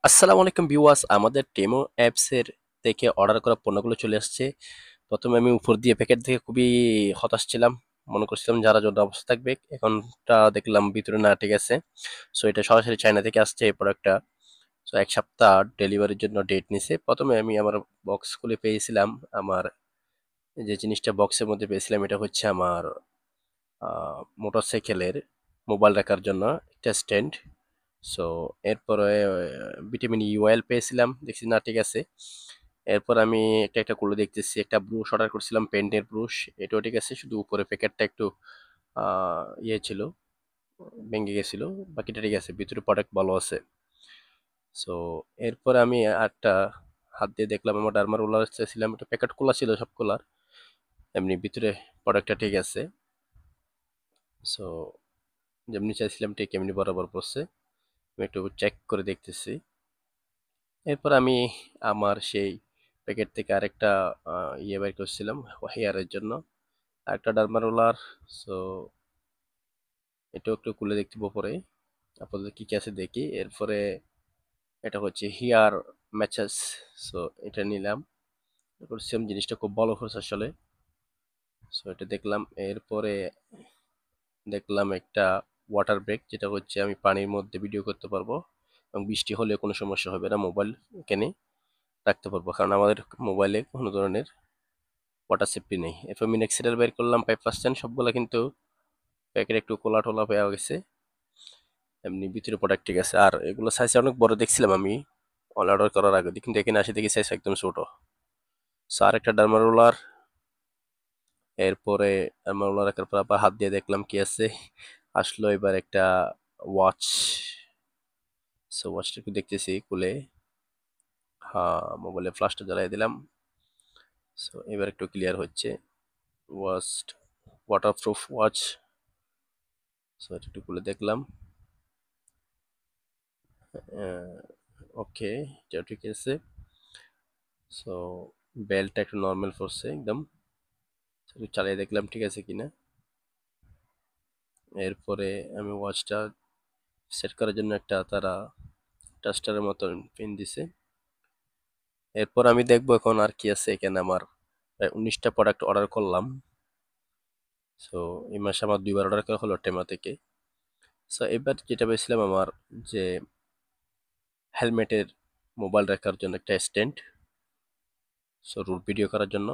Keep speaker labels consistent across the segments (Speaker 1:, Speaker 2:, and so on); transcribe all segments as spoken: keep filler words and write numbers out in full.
Speaker 1: আসসালামু আলাইকুম ভিউয়ার্স, আমাদের টেমো অ্যাপসের থেকে অর্ডার করা পণ্যগুলো চলে আসছে। প্রথমে আমি উপর দিয়ে প্যাকেট থেকে খুবই হতাশ ছিলাম, মনে করছিলাম যারা জন্য অবস্থা থাকবে। এখনটা দেখলাম ভিতরে না, ঠিক আছে। সো এটা সরাসরি চায়না থেকে আসছে এই প্রোডাক্টটা। সো এক সপ্তাহ ডেলিভারির জন্য ডেট নিছে। প্রথমে আমি আমার বক্স খুলে পেয়েছিলাম, আমার যে জিনিসটা বক্সের মধ্যে পেয়েছিলাম এটা হচ্ছে আমার মোটরসাইকেলের মোবাইল রাখার জন্য একটা স্ট্যান্ড। সো এরপরে ভিটামিন ই অয়েল পেয়েছিলাম, দেখছি না ঠিক আছে। এরপর আমি একটা একটা করে দেখতেছি, একটা ব্রুশ অর্ডার করছিলাম, পেন্টের ব্রুশ, এটাও ঠিক আছে, শুধু উপরে প্যাকেটটা একটু আহ, ইয়ে ছিল, ভেঙে গেছিল। বাকিটা ঠিক আছে, ভিতরে প্রোডাক্ট ভালো আছে। সো এরপর আমি একটা হাত দিয়ে দেখলাম, আমার ডার্মার রোলার চাইছিলাম, একটা প্যাকেট খোলা ছিল সব খোলার, এমনি ভিতরে প্রোডাক্টটা ঠিক আছে। সো যেমনি চাইছিলাম ঠিক এমনি বরাবর পড়ছে। আমি একটু চেক করে দেখতেছি। এরপর আমি আমার সেই প্যাকেট থেকে আরেকটা আহ, ইয়ে বের করছিলাম হেয়ারের জন্য, আরেকটা ডার্মা রোলার। সো এটাও একটু খুলে দেখতে পরে আপাতত কি কি আছে দেখি। এরপরে এটা হচ্ছে হেয়ার ম্যাচেস। সো এটা নিলাম, এরপর সেম জিনিসটা খুব ভালো হচ্ছে আসলে। সো এটা দেখলাম। এরপরে দেখলাম একটা ওয়াটার ব্রেক, যেটা হচ্ছে আমি পানির মধ্যে ভিডিও করতে পারবো এবং বৃষ্টি হলে কোনো সমস্যা হবে না, মোবাইল এখানে রাখতে পারবো, কারণ আমাদের মোবাইলে কোনো ধরনের ওয়াটার সেফটি নেই। এরপর মিনক্সিডাল বের করলাম ফাইভ পার্সেন্ট, সবগুলো কিন্তু প্যাকেট একটু কোলা টোলা হয়ে গেছে, এমনি ভিতরে প্রোডাক্ট ঠিক আছে। আর এগুলো সাইজ অনেক বড় দেখছিলাম আমি অর্ডার করার আগে, কিন্তু এখানে আসে দেখি সাইজ একদম ছোট। সো আর একটা ডার্মা রোলার। এরপরে ডার্মা রোলার রাখার পর আবার হাত দিয়ে দেখলাম কি আছে, আসলো এবার একটা ওয়াচ। সো ওয়াচটা একটু দেখতেছি খুলে, হ্যাঁ মোবাইলে ফ্লাশটা জ্বালিয়ে দিলাম। সো এবার একটু ক্লিয়ার হচ্ছে। Watch, waterproof watch. সো এটা একটু খুলে দেখলাম। ওকে, এটা ঠিক আছে। সো বেলটা একটু নর্মাল পড়ছে একদম, একটু চালিয়ে দেখলাম ঠিক আছে কিনা। এরপরে আমি ওয়াচটা সেট করার জন্য একটা তারা টাস্টারের মতন পিন দিছে। এরপর আমি দেখবো এখন আর কি আছে এখানে। আমার প্রায় উনিশটা প্রোডাক্ট অর্ডার করলাম। সো এই মাসে আমার দুইবার অর্ডার করা হলো টেমা থেকে। সো এবার যেটা পেয়েছিলাম আমার, যে হেলমেটের মোবাইল রাখার জন্য একটা স্ট্যান্ড, সো রুট ভিডিও করার জন্য,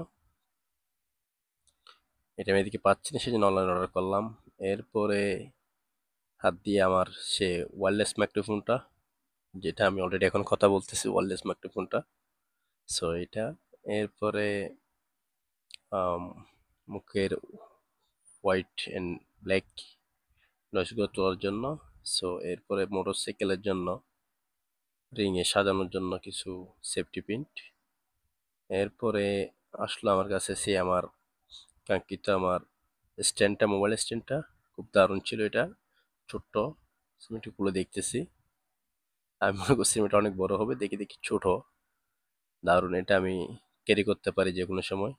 Speaker 1: এটা আমি এদিকে পাচ্ছি না, সেজন্য অনলাইন অর্ডার করলাম। এরপরে হাত দিয়ে আমার সে ওয়্যারলেস মাইক্রোফোনটা, যেটা আমি অলরেডি এখন কথা বলতেছি, ওয়্যারলেস মাইক্রোফোনটা। সো এটা। এরপরে আম, মুখের হোয়াইট অ্যান্ড ব্ল্যাক নয়েজগুলো তোলার জন্য। সো এরপরে মোটরসাইকেলের জন্য রিংয়ে সাজানোর জন্য কিছু সেফটি পিন। এরপরে আসলো আমার কাছে সে আমার কাঙ্ক্ষিত আমার স্ট্যান্ডটা, মোবাইল স্ট্যান্ডটা খুব দারুণ ছিল এটা, ছোট্ট। আমি একটু খুলে দেখতেছি, আমি মনে করছি এটা অনেক বড় হবে, দেখি দেখি ছোট। দারুণ, এটা আমি ক্যারি করতে পারি যে কোনো সময়।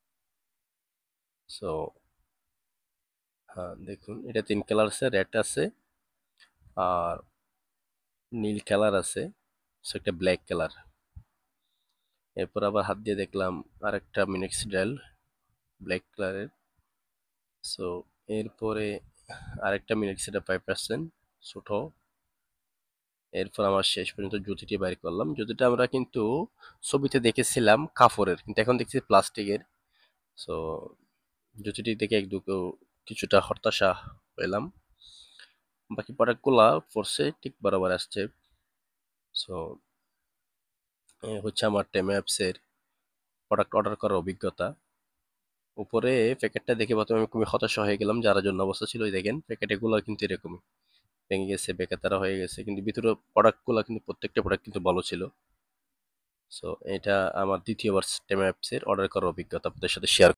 Speaker 1: সো হ্যাঁ দেখুন, এটা তিন কালার আছে, রেড আছে আর নীল কালার আছে, সো একটা ব্ল্যাক কালার। এরপর আবার হাত দিয়ে দেখলাম আরেকটা মিনক্সিডাল ব্ল্যাক কালারের। সো এরপরে আরেকটা মিনক্সিডাল ফাইভ পার্সেন্ট ছোট। এরপর আমার শেষ পর্যন্ত জুতিটি বাইর করলাম। জুতিটা আমরা কিন্তু ছবিতে দেখেছিলাম কাপড়ের, কিন্তু এখন দেখছি প্লাস্টিকের। সো জুতিটি দেখে একটু কিছুটা হতাশা পেলাম। বাকি প্রোডাক্টগুলা পড়ছে ঠিক বরাবর আসছে। সো হচ্ছে আমার টেম অ্যাপসের প্রোডাক্ট অর্ডার করার অভিজ্ঞতা। উপরে প্যাকেটটা দেখে প্রথমে আমি খুবই হতাশা হয়ে গেলাম, যারা জন্য অবস্থা ছিল, ওই দেখেন প্যাকেটগুলো কিন্তু এরকমই ভেঙে গেছে, বেকাতারা হয়ে গেছে, কিন্তু ভিতরে প্রোডাক্টগুলো কিন্তু প্রত্যেকটা প্রোডাক্ট কিন্তু ভালো ছিল। সো এটা আমার দ্বিতীয়বার টেম অ্যাপসের অর্ডার করার অভিজ্ঞতা আপনাদের সাথে শেয়ার